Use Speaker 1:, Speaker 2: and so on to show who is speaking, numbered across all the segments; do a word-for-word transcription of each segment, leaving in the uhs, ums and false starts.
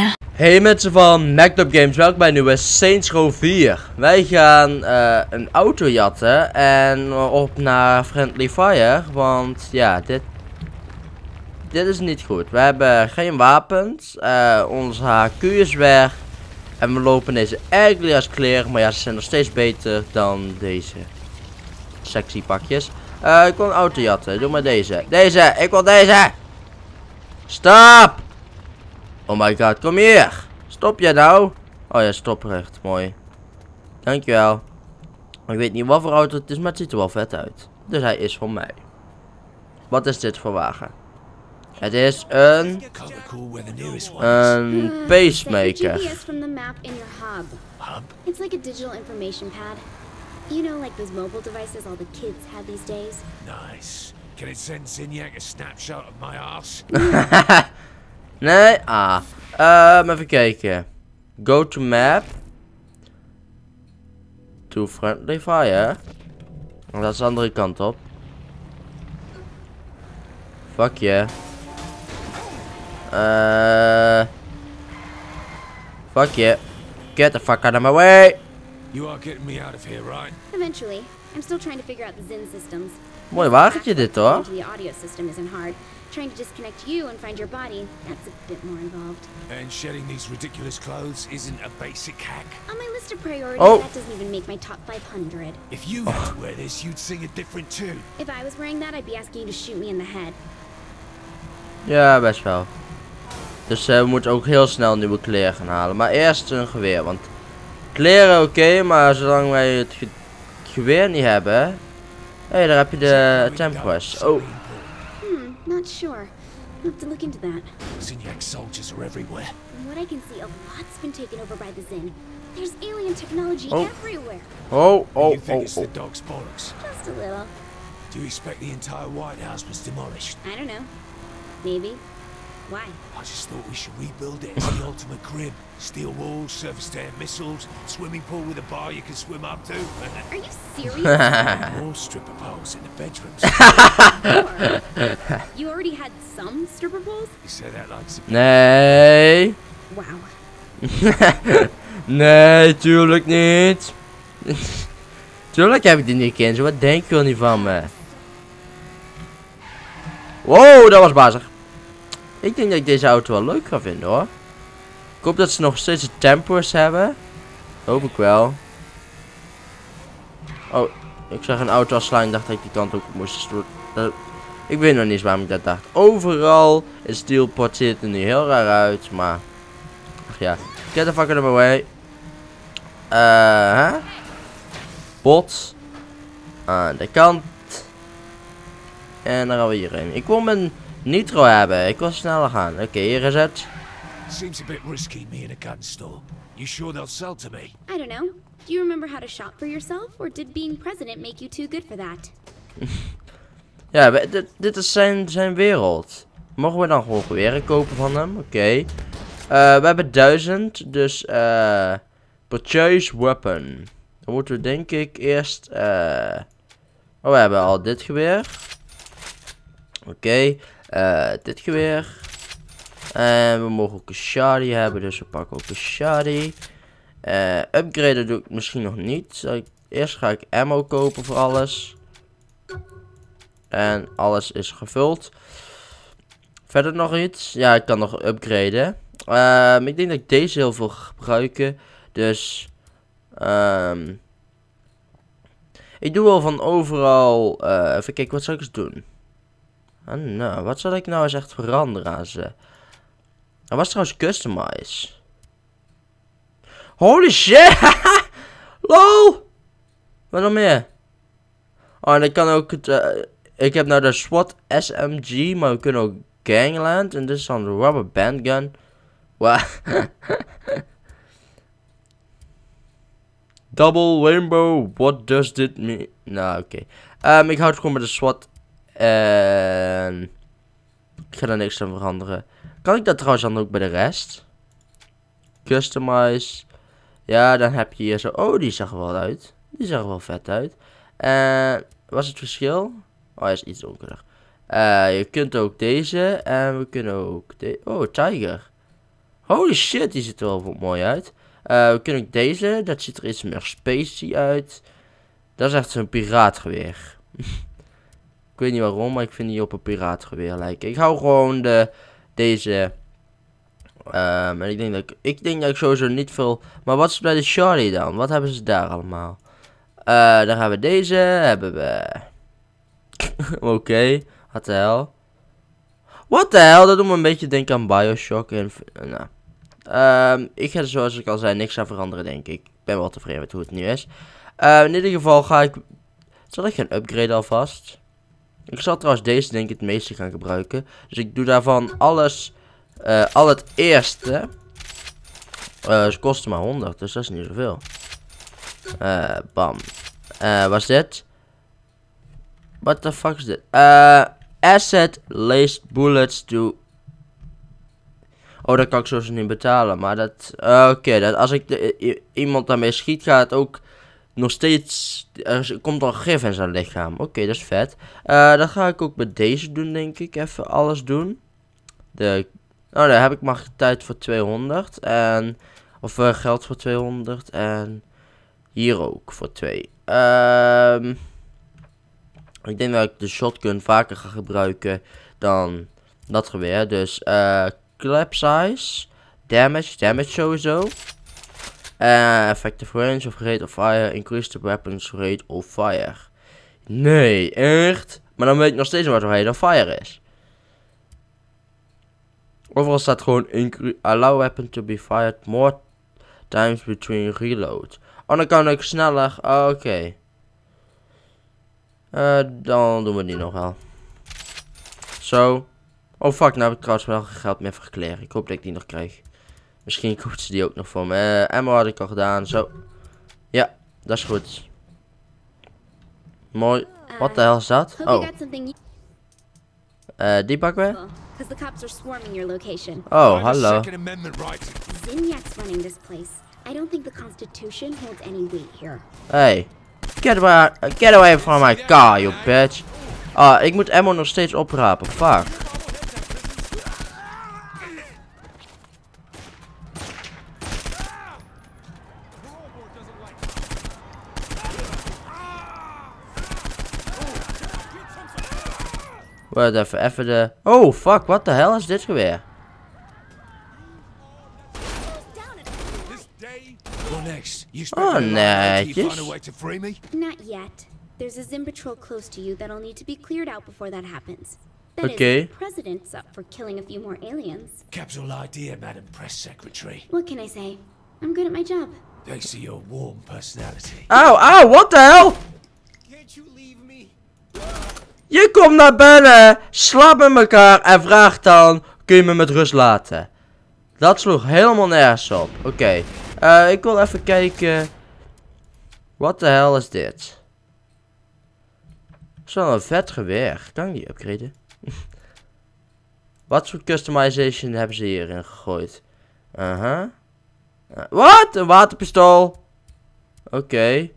Speaker 1: Hey mensen van Mactop Games, welkom bij een nieuwe Saints Row vier. Wij gaan uh, een auto jatten en op naar Friendly Fire, want ja, dit, dit is niet goed. We hebben geen wapens, uh, onze H Q is weg en we lopen deze eigenlijk als kleren, maar ja, ze zijn nog steeds beter dan deze sexy pakjes. Uh, ik wil een auto jatten, doe maar deze. Deze, ik wil deze! Stop! Oh my god, kom hier! Stop jij nou? Oh ja, stoprecht, mooi. Dankjewel. Ik weet niet wat voor auto het is, maar het ziet er wel vet uit. Dus hij is van mij. Wat is dit voor wagen? Het is een... Een pacemaker.
Speaker 2: It's like a digital information pad. You know, like those mobile devices all the kids have these days.
Speaker 3: Nice. Can it send Zinyak a snapshot of my ass?
Speaker 1: Nee, ah. Um, even kijken. Go to map. To Friendly Fire. Dat is de andere kant op. Fuck yeah. Uh, fuck yeah. Get the fuck out of my way.
Speaker 3: You are getting me out of here, right?
Speaker 2: Eventually. I'm still trying to figure out the Zin systems.
Speaker 1: Mooi wagentje dit hoor.
Speaker 2: The audio system isn't hard. Trying to disconnect you and find your body, that's a bit more involved.
Speaker 3: And shedding these ridiculous clothes isn't a basic hack.
Speaker 2: On my list of priorities,
Speaker 1: oh.
Speaker 2: that doesn't even make my top five hundred.
Speaker 3: If you had to wear this, you'd sing a different tune.
Speaker 2: If I was wearing that, I'd be asking you to shoot me in the head.
Speaker 1: Ja, best wel. Dus uh, we moeten ook heel snel nieuwe kleren gaan halen. Maar eerst een geweer, want kleren oké, okay, maar zolang wij het, ge het geweer niet hebben... Hé, hey, daar heb je de Tempress. Oh.
Speaker 2: Hmm, not sure. I'll have to look into that.
Speaker 3: Zinyak soldiers are everywhere.
Speaker 2: From what I can see, a lot's been taken over by the Zin. There's alien technology
Speaker 1: oh.
Speaker 2: everywhere.
Speaker 1: Oh, oh,
Speaker 3: you think
Speaker 1: oh,
Speaker 3: it's
Speaker 1: oh.
Speaker 3: the dog's bollocks?
Speaker 2: Just a little.
Speaker 3: Do you expect the entire White House was demolished?
Speaker 2: I don't know. Maybe. Why?
Speaker 3: I just thought we should rebuild it as the ultimate crib. Steel walls, surface to air missiles, swimming pool with a bar you can swim up to.
Speaker 2: Are you serious?
Speaker 3: More stripper poles in the bedrooms.
Speaker 2: You already had some stripper poles?
Speaker 3: You say that like some...
Speaker 1: Nee.
Speaker 2: Wow.
Speaker 1: Nee, tuurlijk niet. Tuurlijk heb ik die niet in. Zo, wat denk je wel niet van me? Wow, dat was bazig. Ik denk dat ik deze auto wel leuk ga vinden hoor. Ik hoop dat ze nog steeds de tempers hebben. Hoop ik wel. Oh, ik zag een auto afslaan. Ik dacht dat ik die kant ook moest. Dat, ik weet nog niet eens waarom ik dat dacht. Overal is steelport ziet er nu heel raar uit. Maar, ach ja. Get the fuck out of my way. Eh, huh? Bot. Aan de kant. En dan gaan we hierheen. Ik wil mijn nitro hebben. Ik wil sneller gaan. Oké, okay, hier is het.
Speaker 3: Seems a bit risky, me in a gun store. You sure they'll sell to me?
Speaker 2: I don't know. Do you remember how to shop for yourself? Or did being president make you too good for that?
Speaker 1: Ja, dit, dit is zijn, zijn wereld. Mogen we dan gewoon geweren kopen van hem? Oké. Okay. Uh, we hebben duizend. Dus, eh... Uh, purchase weapon. Dan moeten we denk ik eerst, eh... Uh, oh, we hebben al dit geweer. Oké. Okay. Uh, dit geweer. En we mogen ook een shotty hebben, dus we pakken ook een shotty. Uh, upgraden doe ik misschien nog niet. Ik, eerst ga ik ammo kopen voor alles. En alles is gevuld. Verder nog iets? Ja, ik kan nog upgraden. Uh, ik denk dat ik deze heel veel ga gebruiken. Dus... Um, ik doe wel van overal... Uh, even kijken, wat zal ik eens doen? Ah, nou, wat zal ik nou eens echt veranderen aan ze? Dat was trouwens customize. Holy shit! Lol! Wat nog meer? Oh, en ik kan ook het... Uh, ik heb nou de SWAT S M G, maar we kunnen ook Gangland. En dit is dan de rubber bandgun. Wow. Double rainbow, what does dit mean? Nou, oké. Okay. Um, ik houd het gewoon met de SWAT. En... ik ga er niks aan veranderen. Kan ik dat trouwens dan ook bij de rest? Customize. Ja, dan heb je hier zo... oh, die zag er wel uit. Die zag er wel vet uit. En... wat is het verschil? Oh, hij is iets donkerder. Uh, je kunt ook deze. En we kunnen ook... De oh, Tiger. Holy shit, die ziet er wel mooi uit. Uh, we kunnen ook deze. Dat ziet er iets meer spacey uit. Dat is echt zo'n piraatgeweer. Ik weet niet waarom, maar ik vind die op een piraatgeweer lijken. Ik hou gewoon de, deze. Um, en ik denk, dat ik, ik denk dat ik sowieso niet veel... Maar wat is bij de Charlie dan? Wat hebben ze daar allemaal? Uh, daar hebben we deze. Hebben we... Oké, okay, wat de hel. Wat de hel, dat doet me een beetje denken aan Bioshock. En, nou. Um, ik ga er zoals ik al zei niks aan veranderen, denk ik. Ik ben wel tevreden met hoe het nu is. Uh, in ieder geval ga ik... Zal ik gaan upgraden alvast? Ik zal trouwens deze denk ik het meeste gaan gebruiken. Dus ik doe daarvan alles... Uh, al het eerste. Uh, ze kosten maar honderd, dus dat is niet zoveel. Uh, bam. Uh, wat is dit? What the fuck is dit? Uh, asset laced bullets to... Oh, dat kan ik sowieso niet betalen, maar dat... Uh, Oké, okay, dat als ik de, iemand daarmee schiet, gaat het ook nog steeds... Er komt al gif in zijn lichaam. Oké, okay, dat is vet. Uh, dat ga ik ook met deze doen, denk ik. Even alles doen. De... Oh, daar heb ik maar tijd voor tweehonderd. En... Of uh, geld voor tweehonderd. En... Hier ook voor twee. Um, ik denk dat ik de shotgun vaker ga gebruiken dan dat geweer. Dus uh, clap size, damage, damage sowieso. Uh, effective range of rate of fire, increase the weapons rate of fire. Nee, echt? Maar dan weet ik nog steeds wat rate of fire is. Overal staat gewoon allow weapon to be fired more times between reload. Oh, dan kan ik sneller. Oh, oké. Okay. Uh, dan doen we die nog wel. Zo. Oh fuck, nou heb ik trouwens wel geen geld meer voor kleren. Ik hoop dat ik die nog krijg. Misschien koopt ze die ook nog voor me. Uh, ammo had ik al gedaan. Zo. Ja, dat is goed. Mooi. Wat de hel is dat? Oh. Uh, die pakken we? Oh, hallo.
Speaker 2: Zinniac's running this place. I don't think the Constitution holds any weight here.
Speaker 1: Hey. Get away, get away from my car, you bitch. Ah, ik moet ammo nog steeds oprapen. Fuck. Wacht even, even de... Oh, fuck, wat de hel is dit geweer? Oh, netjes.
Speaker 2: Not yet. There's a Zim patrol close to you that'll need to be cleared out before that happens. That
Speaker 1: okay.
Speaker 2: is, the president's up for killing a few more aliens.
Speaker 3: Capital idea, Madam Press Secretary.
Speaker 2: What can I say? I'm good at my job.
Speaker 3: Thanks to your warm personality.
Speaker 1: Ow, ow, what the hell?
Speaker 3: Can't you leave me?
Speaker 1: Je komt naar binnen, slaapt met elkaar en vraagt dan, kun je me met rust laten? Dat sloeg helemaal nergens op. Oké, okay. uh, ik wil even kijken. Wat de hel is dit? Zo'n een vet geweer. Kan ik die upgraden? Wat voor customization hebben ze hierin gegooid? Uh-huh. Uh, wat? Een waterpistool? Oké. Okay.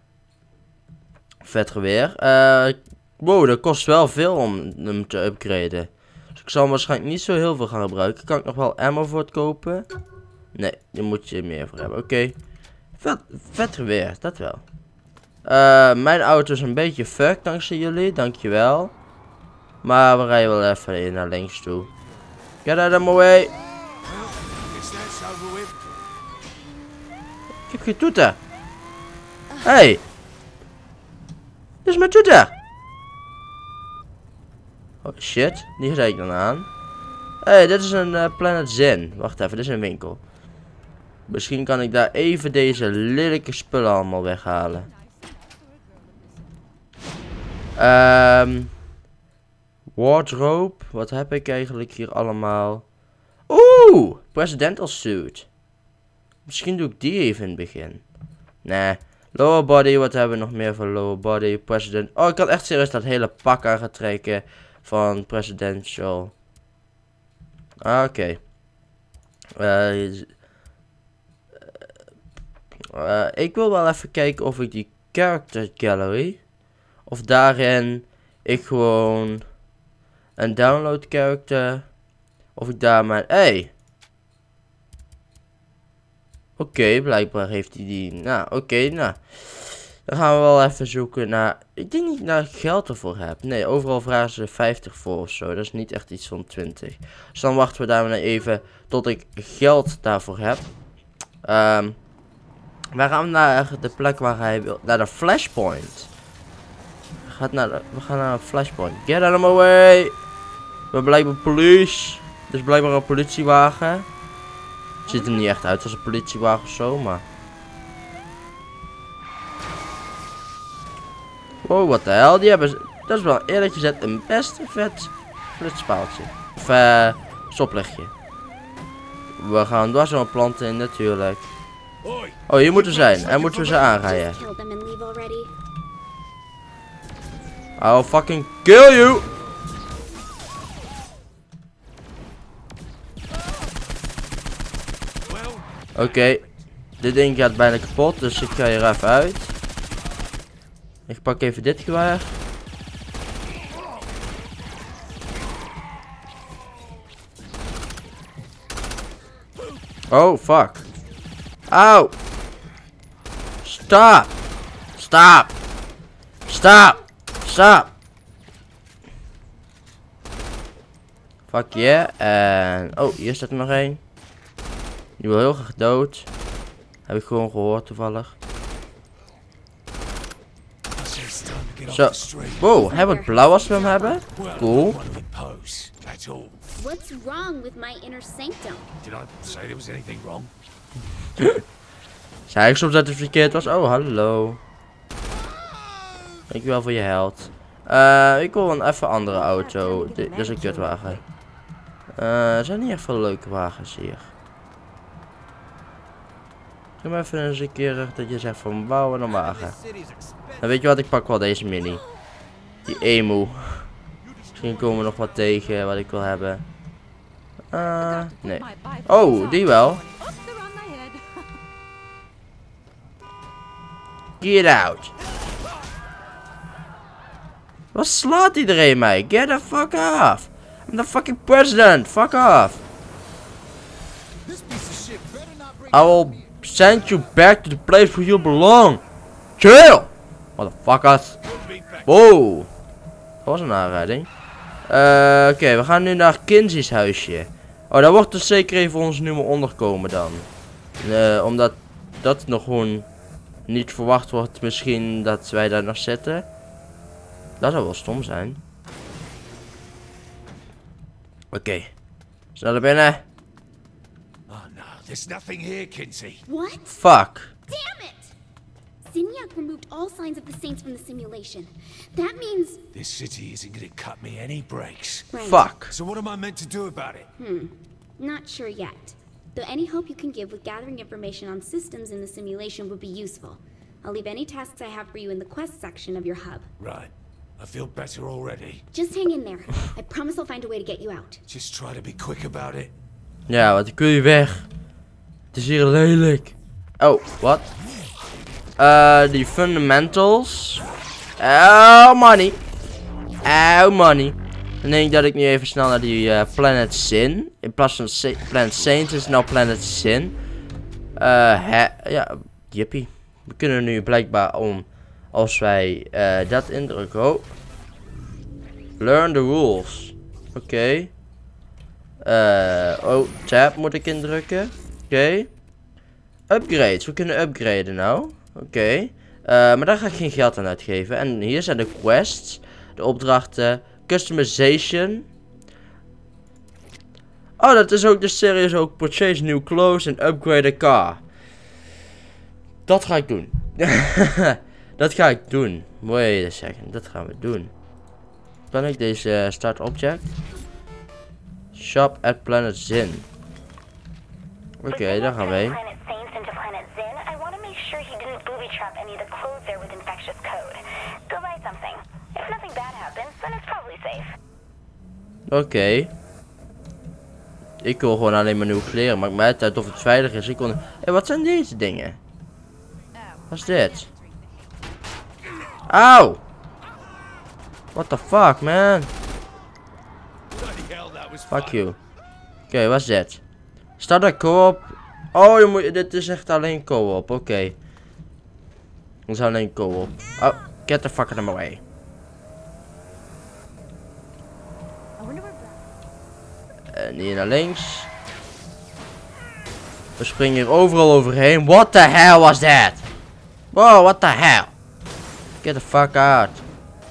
Speaker 1: Vet geweer. Uh, wow, dat kost wel veel om hem te upgraden. Dus ik zal hem waarschijnlijk niet zo heel veel gaan gebruiken. Kan ik nog wel ammo voor het kopen? Nee, daar moet je meer voor hebben. Oké. Okay. Vet, vet geweer, dat wel. Uh, mijn auto is een beetje fucked dankzij jullie, dankjewel. Maar we rijden wel even naar links toe. Get out of my way. Ik heb geen toeter. Hey. Dit is mijn toeter. Oh shit, die rijd ik dan aan. Hey, dit is een uh, Planet Zen. Wacht even, dit is een winkel. Misschien kan ik daar even deze lelijke spullen allemaal weghalen. Um, wardrobe. Wat heb ik eigenlijk hier allemaal? Oeh, presidential suit. Misschien doe ik die even in het begin. Nee. Lower body, wat hebben we nog meer voor lower body? President. Oh, ik had echt serieus dat hele pak aan gaan trekken van presidential. Ah, oké. Okay. Uh, uh, ik wil wel even kijken of ik die character gallery, of daarin ik gewoon een download character, of ik daar mijn... Hey! okay, blijkbaar heeft hij die. Nou, oké, okay, nou. Dan gaan we wel even zoeken naar... Ik denk niet dat ik daar geld ervoor heb. Nee, overal vragen ze vijftig voor of zo. Dat is niet echt iets van twintig. Dus dan wachten we daar maar even tot ik geld daarvoor heb. Um, wij gaan naar de plek waar hij wil. Naar de flashpoint. Gaat naar de, we gaan naar een flashpoint. Get out of my way. We hebben blijkbaar police. Dus blijkbaar een politiewagen. Het ziet er niet echt uit als een politiewagen of zo, maar... Wow, wat de hel, die hebben... Dat is wel eerlijk gezegd een best vet flitspaaltje. Of eh, stoplichtje. We gaan dwars door planten in natuurlijk. Oh, hier moeten we zijn. En moeten we ze aanrijden. I'll fucking kill you! Oké. Okay. Dit ding gaat bijna kapot, dus ik ga hier even uit. Ik pak even dit geweer. Oh, fuck. Auw. Stop. Stop. Stop. Stop. Fuck yeah. En... Oh, hier staat er nog één. Die wil heel graag dood. Heb ik gewoon gehoord toevallig. Zo. Wow, hebben we het blauw als we hem hebben? Cool.
Speaker 2: What's wrong with my inner sanctum?
Speaker 3: Did I say there was anything wrong?
Speaker 1: Zei ik soms dat het verkeerd was? Oh, hallo. Dankjewel voor je held. Uh, ik wil een even andere auto. Dit is een kutwagen. Uh, er zijn niet echt veel leuke wagens hier. Doe maar even eens een keer dat je zegt van bouwen een wagen. Dan weet je wat, ik pak wel deze mini. Die emu. Misschien komen we nog wat tegen wat ik wil hebben. Uh, nee. Oh, die wel. Get out. Wat slaat iedereen mij? Get the fuck off. I'm the fucking president. Fuck off. I will send you back to the place where you belong. Chill. Motherfuckers. Wow. Dat was een aanrijding. Uh, Oké, okay, we gaan nu naar Kinsey's huisje. Oh, daar wordt dus zeker even ons nummer onderkomen dan. Uh, omdat dat nog gewoon niet verwacht wordt. Misschien dat wij daar nog zitten. Dat zou wel stom zijn. Oké. Okay. Snel naar binnen.
Speaker 3: Oh no, there's nothing here, Kinsey.
Speaker 2: What?
Speaker 1: Fuck.
Speaker 2: Damn it! Zinyak removed all signs of the Saints from the simulation. That means...
Speaker 3: This city isn't gonna cut me any breaks.
Speaker 2: Right.
Speaker 1: Fuck.
Speaker 3: So what am I meant to do about it?
Speaker 2: Hmm. Not sure yet. Though any help you can give with gathering information on systems in the simulation would be useful. I'll leave any tasks I have for you in the quest section of your hub.
Speaker 3: Right. I feel better already.
Speaker 2: Just hang in there. I promise I'll find a way to get you out.
Speaker 3: Just try to be quick about it.
Speaker 1: Ja, want ik wil je weg. Het is hier lelijk. Oh, wat? Uh, die fundamentals. Oh, money. Oh, money. Dan denk ik dat ik nu even snel naar die uh, Planet Sin. In plaats van Sa Planet Saints is het nou Planet Sin. Uh, hè, ja, jippie. We kunnen nu blijkbaar om, als wij uh, dat indrukken. Oh. Learn the rules. Oké. Okay. Uh, oh, tab moet ik indrukken. Oké. Okay. Upgrades. We kunnen upgraden nou. Oké. Okay. Uh, maar daar ga ik geen geld aan uitgeven. En hier zijn de quests. De opdrachten. Customization. Oh, dat is ook de series ook. Purchase new clothes and upgrade a car. Dat ga ik doen. Dat ga ik doen. Wait a second. Dat gaan we doen. Kan ik deze uh, start object? Shop at Planet Zin. Oké, okay, daar gaan we heen. Oké. Okay. Ik wil gewoon alleen maar nieuwe kleren. Maakt mij uit of het veilig is. Ik wil... Hé, hey, wat zijn deze dingen? Wat is dit? Auw! What the fuck, man? Fuck you. Oké, okay, wat is dit? Start a co-op Oh, je moet, dit is echt alleen co-op. Oké. Okay. Dat is alleen co-op. Oh, get the fuck out of my way. En hier naar links. We springen hier overal overheen. What the hell was that? Wow, what the hell? Get the fuck out. Oké.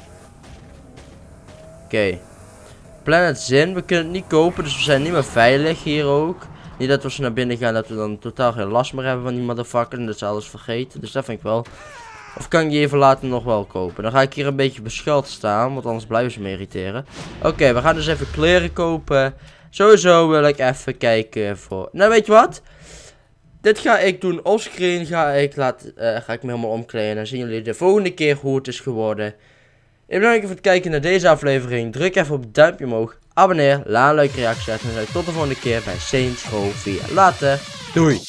Speaker 1: Okay. Planet Zin. We kunnen het niet kopen, dus we zijn niet meer veilig hier ook. Niet dat we ze naar binnen gaan, dat we dan totaal geen last meer hebben van die motherfucker. En dat ze alles vergeten. Dus dat vind ik wel. Of kan ik die even later nog wel kopen? Dan ga ik hier een beetje beschuild staan, want anders blijven ze me irriteren. Oké, okay, we gaan dus even kleren kopen. Sowieso wil ik even kijken voor... Nou, weet je wat? Dit ga ik doen offscreen. Ga ik, laat, uh, ga ik me helemaal omkleden. En dan zien jullie de volgende keer hoe het is geworden. Ik bedank je voor het kijken naar deze aflevering. Druk even op het duimpje omhoog. Abonneer. Laat een leuke reactie uit. En dan zie ik tot de volgende keer bij Saints Row vier. Later. Doei.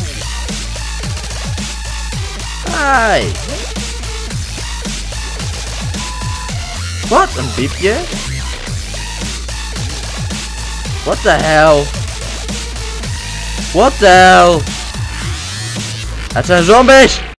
Speaker 1: Hi. Wat? Een piepje? What the hell? What the hell? Het zijn zombies!